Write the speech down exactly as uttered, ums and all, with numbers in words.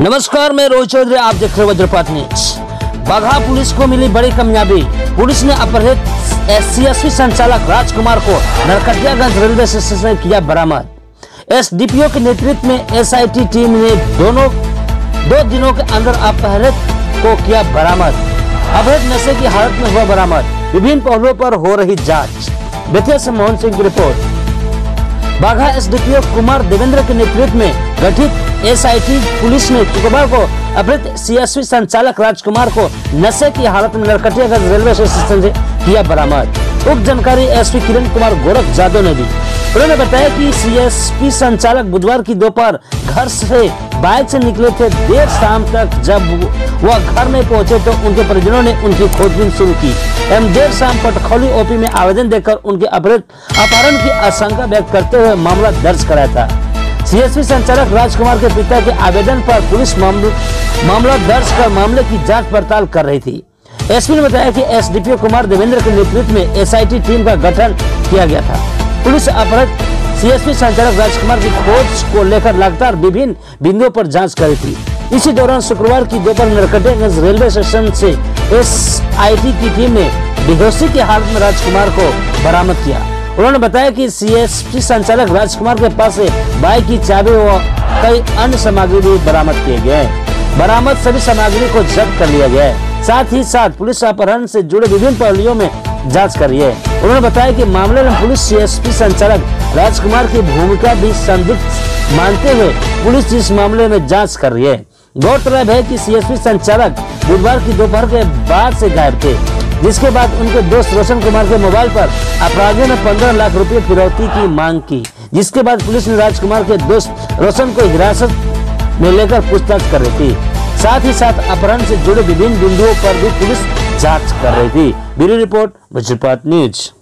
नमस्कार, मैं रोहित चौधरी, आप देख रहे वज्रपात न्यूज। बाघा पुलिस को मिली बड़ी कामयाबी। पुलिस ने अपहृत एससीएसपी संचालक राजकुमार को नरकटियागंज रेलवे स्टेशन से किया बरामद। एसडीपीओ के नेतृत्व में एसआईटी टीम ने दोनों दो दिनों के अंदर अपहृत को किया बरामद। अवैध नशे की हालत में हुआ बरामद। विभिन्न पहलुओं पर हो रही जाँच। बेतिया से मोहन सिंह की रिपोर्ट। बाघा एसडीपीओ कुमार देवेंद्र के नेतृत्व में गठित एसआईटी पुलिस ने शुक्रवार को अपहृत सीएसपी संचालक राजकुमार को नशे की हालत में नरकटियागंज रेलवे स्टेशन से किया बरामद। उक्त जानकारी एसपी किरण कुमार गोरख जादव ने दी। उन्होंने बताया कि सीएसपी संचालक बुधवार की दोपहर घर से बाइक से निकले थे। देर शाम तक जब वह घर में पहुंचे तो उनके परिजनों ने उनकी खोजबीन शुरू की एवं देर शाम पटखौली ओपी में आवेदन देकर उनके अपहरण की आशंका व्यक्त करते हुए मामला दर्ज कराया था। सीएसपी संचालक राजकुमार के पिता के आवेदन पर पुलिस मामला दर्ज कर मामले की जांच पड़ताल कर रही थी। एसपी ने बताया कि एसडीपीओ कुमार देवेंद्र के नेतृत्व में एसआईटी टीम का गठन किया गया था। पुलिस अपहृत सीएसपी संचालक राजकुमार की खोज को लेकर लगातार विभिन्न बिंदुओं पर जांच कर रही थी। इसी दौरान शुक्रवार की दोपहर नरकटियागंज रेलवे स्टेशन से एसआईटी की टीम ने बेहोशी की हालत में राजकुमार को बरामद किया। उन्होंने बताया कि सीएसपी संचालक राजकुमार के पास से बाइक की चाबी व कई अन्य सामग्री भी बरामद किए गए। बरामद सभी सामग्री को जब्त कर लिया गया है। साथ ही साथ पुलिस अपहरण से जुड़े विभिन्न पहलुओं में जांच कर रही है। उन्होंने बताया कि मामले में पुलिस सीएसपी संचालक राजकुमार की भूमिका भी संदिग्ध मानते हुए पुलिस इस मामले में जांच कर रही है। गौरतलब है कि सीएसपी संचालक बुधवार की दोपहर के बाद से गायब थे, जिसके बाद उनके दोस्त रोशन कुमार के मोबाइल पर अपराधियों ने पंद्रह लाख रुपए फिरौती की मांग की, जिसके बाद पुलिस ने राजकुमार के दोस्त रोशन को हिरासत में लेकर पूछताछ कर रही थी। साथ ही साथ अपहरण से जुड़े विभिन्न बिंदुओं पर भी पुलिस जांच कर रही थी। Bureau report Vajrapat news.